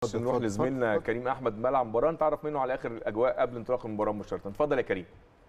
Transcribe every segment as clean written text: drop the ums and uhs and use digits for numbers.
نروح لزميلنا كريم احمد ملعب المباراه نتعرف منه على اخر الاجواء قبل انطلاق المباراه مباشره. اتفضل يا كريم.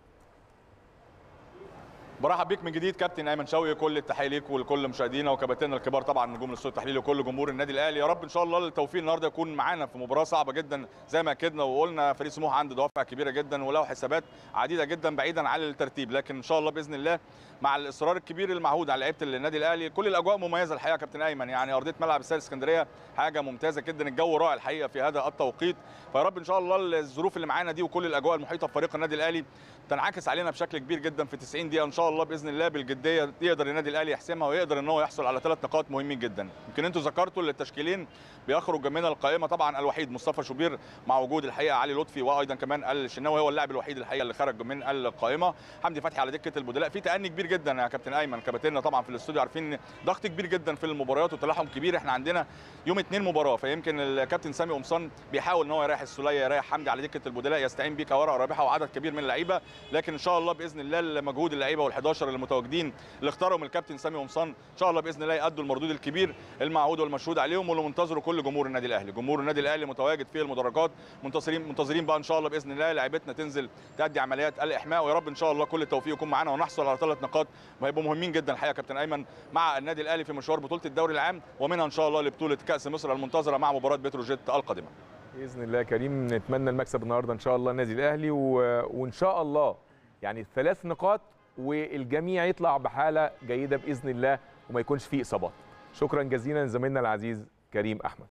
برحب بيك من جديد كابتن ايمن شوقي، كل التحيه ليك ولكل مشاهدينا وكباتننا الكبار، طبعا نجوم الاستوديو التحليلي وكل جمهور النادي الاهلي. يا رب ان شاء الله التوفيق النهارده يكون معانا في مباراه صعبه جدا زي ما اكدنا وقلنا. فريق سموحه عنده دوافع كبيره جدا وله حسابات عديده جدا بعيدا عن الترتيب، لكن ان شاء الله باذن الله مع الاصرار الكبير المعهود على لعيبه النادي الاهلي كل الاجواء مميزه الحقيقه. كابتن ايمن يعني ارضيه ملعب استاد اسكندريه حاجه ممتازه جدا، الجو رائع الحقيقه في هذا التوقيت. فيا رب ان شاء الله الظروف اللي معانا دي وكل الاجواء المحيطه بفريق النادي الاهلي تنعكس علينا بشكل كبير جدا في 90 دقيقه ان شاء الله باذن الله بالجديه يقدر النادي الاهلي يحسمها ويقدر ان هو يحصل على 3 نقاط مهمين جدا. يمكن انتم ذكرتوا التشكيلين بيخرج من القائمه، طبعا الوحيد مصطفى شوبير مع وجود الحقيقه علي لطفي وايضا كمان الشناوي هو اللاعب الوحيد الحقيقه اللي خرج من القائمه. حمدي فتحي على دكه البدلاء في تأني كبير جدا يا كابتن ايمن. كباتننا طبعا في الاستوديو عارفين ضغط كبير جدا في المباريات وتلاحم كبير. احنا عندنا يوم 2 مباراه، فيمكن الكابتن سامي قمصان بيحاول ان هو يريح السوليه يريح حمدي على دكه البدلاء يستعين بيه كورقه رابحه وعدد كبير من اللعيبه، لكن ان شاء الله باذن الله مجهود اللعيبه وال11 اللي متواجدين اللي اختارهم الكابتن سامي قمصان ان شاء الله باذن الله يأدوا المردود الكبير المعهود والمشهود عليهم واللي منتظره كل جمهور النادي الاهلي. جمهور النادي الاهلي متواجد في المدرجات، منتظرين بقى ان شاء الله باذن الله لعيبتنا تنزل تأدي عمليات الاحماء، ويا رب ان شاء الله كل التوفيق يكون معانا ونحصل على 3 نقاط وهيبقوا مهمين جدا الحقيقه كابتن ايمن مع النادي الاهلي في مشوار بطوله الدوري العام ومنها ان شاء الله لبطوله كاس مصر المنتظره مع مباراه بتروجيت القادمه. باذن الله يا كريم نتمنى المكسب النهارده ان شاء الله النادي الاهلي وان شاء الله يعني 3 نقاط والجميع يطلع بحاله جيده باذن الله وما يكونش فيه اصابات. شكرا جزيلا زميلنا العزيز كريم احمد.